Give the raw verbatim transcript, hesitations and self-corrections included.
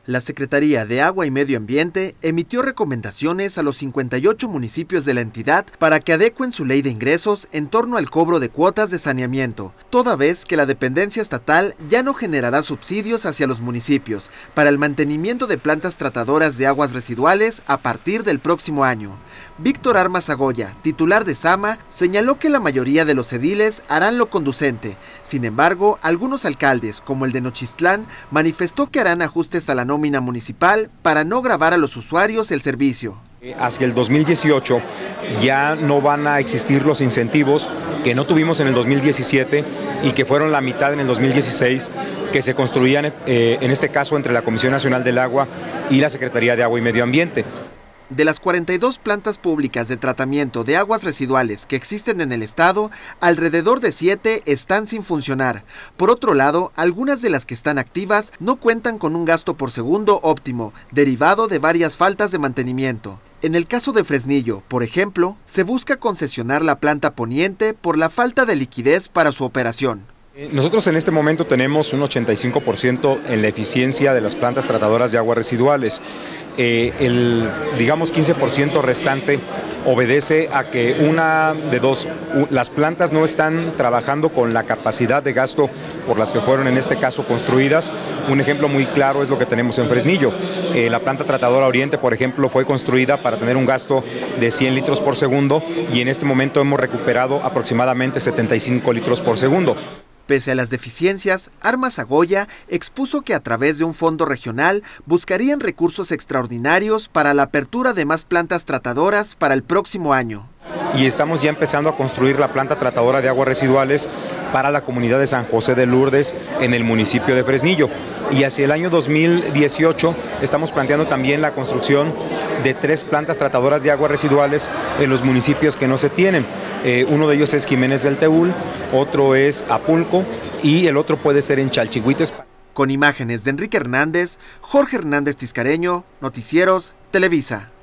La Secretaría de Agua y Medio Ambiente emitió recomendaciones a los cincuenta y ocho municipios de la entidad para que adecuen su ley de ingresos en torno al cobro de cuotas de saneamiento, toda vez que la dependencia estatal ya no generará subsidios hacia los municipios para el mantenimiento de plantas tratadoras de aguas residuales a partir del próximo año. Víctor Armas Agoya, titular de SAMA, señaló que la mayoría de los ediles harán lo conducente. Sin embargo, algunos alcaldes, como el de Nochistlán, manifestó que harán ajustes a la nómina municipal para no gravar a los usuarios el servicio. Hacia el dos mil dieciocho ya no van a existir los incentivos que no tuvimos en el dos mil diecisiete y que fueron la mitad en el dos mil dieciséis, que se construían eh, en este caso entre la Comisión Nacional del Agua y la Secretaría de Agua y Medio Ambiente. De las cuarenta y dos plantas públicas de tratamiento de aguas residuales que existen en el estado, alrededor de siete están sin funcionar. Por otro lado, algunas de las que están activas no cuentan con un gasto por segundo óptimo, derivado de varias faltas de mantenimiento. En el caso de Fresnillo, por ejemplo, se busca concesionar la planta poniente por la falta de liquidez para su operación. Nosotros en este momento tenemos un ochenta y cinco por ciento en la eficiencia de las plantas tratadoras de aguas residuales. Eh, el, digamos, quince por ciento restante obedece a que una de dos, las plantas no están trabajando con la capacidad de gasto por las que fueron en este caso construidas. Un ejemplo muy claro es lo que tenemos en Fresnillo. Eh, la planta tratadora Oriente, por ejemplo, fue construida para tener un gasto de cien litros por segundo y en este momento hemos recuperado aproximadamente setenta y cinco litros por segundo. Pese a las deficiencias, Armas Agoya expuso que a través de un fondo regional buscarían recursos extraordinarios para la apertura de más plantas tratadoras para el próximo año. Y estamos ya empezando a construir la planta tratadora de aguas residuales para la comunidad de San José de Lourdes en el municipio de Fresnillo. Y hacia el año dos mil dieciocho estamos planteando también la construcción de tres plantas tratadoras de aguas residuales en los municipios que no se tienen. Eh, uno de ellos es Jiménez del Teúl, otro es Apulco y el otro puede ser en Chalchihuites. Con imágenes de Enrique Hernández, Jorge Hernández Tiscareño, Noticieros, Televisa.